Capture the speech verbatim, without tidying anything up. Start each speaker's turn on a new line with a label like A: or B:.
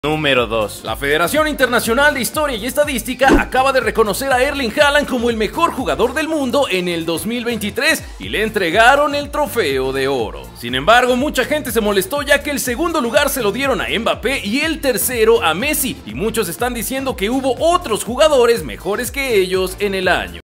A: Número dos. La Federación Internacional de Historia y Estadística acaba de reconocer a Erling Haaland como el mejor jugador del mundo en el dos mil veintitrés y le entregaron el trofeo de oro. Sin embargo, mucha gente se molestó ya que el segundo lugar se lo dieron a Mbappé y el tercero a Messi, y muchos están diciendo que hubo otros jugadores mejores que ellos en el año.